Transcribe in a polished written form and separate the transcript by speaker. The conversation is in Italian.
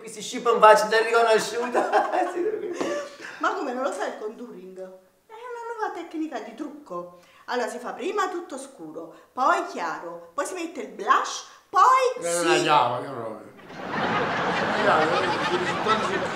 Speaker 1: qui si scippa in faccia da riconosciuta.
Speaker 2: Ma come non lo sai il contouring? È una nuova tecnica di trucco. Allora si fa prima tutto scuro, poi chiaro, poi si mette il blush, poi
Speaker 3: Non la chiama, che roba.